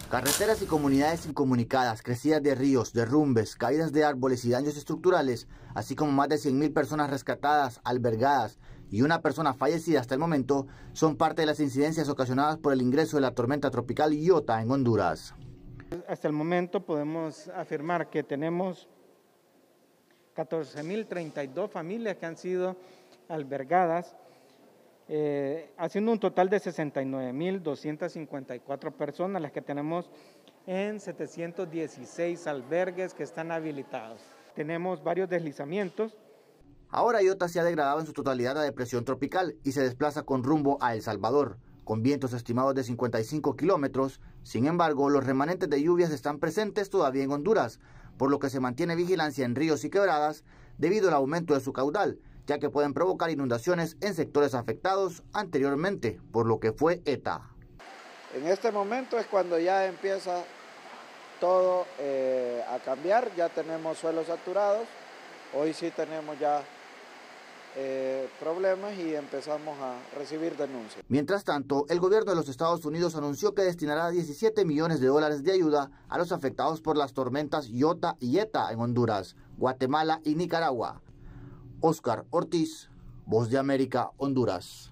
Carreteras y comunidades incomunicadas, crecidas de ríos, derrumbes, caídas de árboles y daños estructurales, así como más de 100.000 personas rescatadas, albergadas y una persona fallecida hasta el momento, son parte de las incidencias ocasionadas por el ingreso de la tormenta tropical Iota en Honduras. Hasta el momento podemos afirmar que tenemos 14.032 familias que han sido albergadas, haciendo un total de 69.254 personas, las que tenemos en 716 albergues que están habilitados. Tenemos varios deslizamientos. Ahora Iota se ha degradado en su totalidad a depresión tropical y se desplaza con rumbo a El Salvador, con vientos estimados de 55 kilómetros. Sin embargo, los remanentes de lluvias están presentes todavía en Honduras, por lo que se mantiene vigilancia en ríos y quebradas debido al aumento de su caudal, ya que pueden provocar inundaciones en sectores afectados anteriormente por lo que fue ETA. En este momento es cuando ya empieza todo a cambiar, ya tenemos suelos saturados, hoy sí tenemos ya problemas y empezamos a recibir denuncias. Mientras tanto, el gobierno de los Estados Unidos anunció que destinará 17 millones de dólares de ayuda a los afectados por las tormentas Iota y ETA en Honduras, Guatemala y Nicaragua. Oscar Ortiz, Voz de América, Honduras.